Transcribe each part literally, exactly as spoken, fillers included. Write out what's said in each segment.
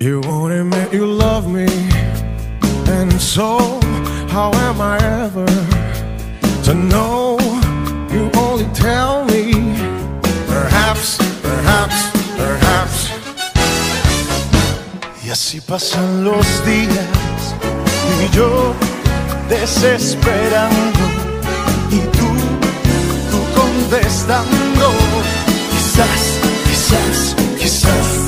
You won't admit you love me, and so how am I ever to know? You only tell me, perhaps, perhaps, perhaps. Y así pasan los días y yo desesperando y tú, tú contestando. Quizás, quizás, quizás.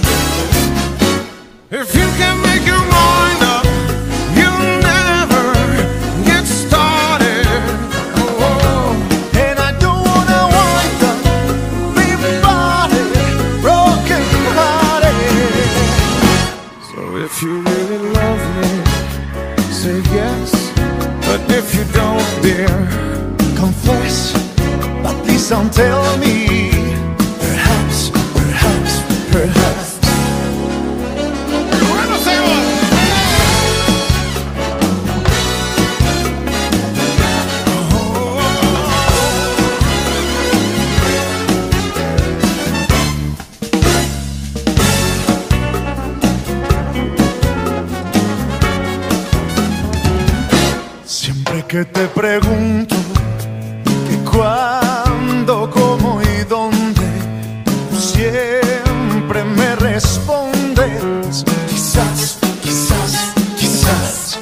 If you can make your mind up, you'll never get started. Oh, oh. And I don't wanna wind up, be body, broken hearted. So if you really love me, say yes. But if you don't, dear, confess. But please don't tell me. Perhaps, perhaps, perhaps. Siempre que te pregunto que cuándo, cómo y dónde, tú siempre me respondes quizás, quizás, quizás.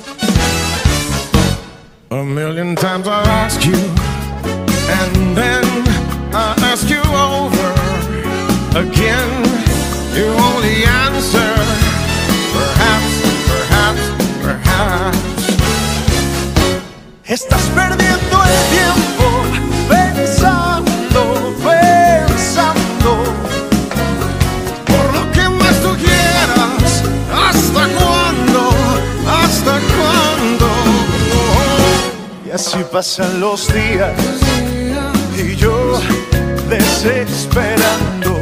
A million times I ask you, and then I ask you over again. You only answer perhaps, perhaps, perhaps. Estás perdiendo el tiempo pensando, pensando. Por lo que más tú quieras, ¿hasta cuándo? ¿Hasta cuándo? Y así pasan los días y yo desesperando.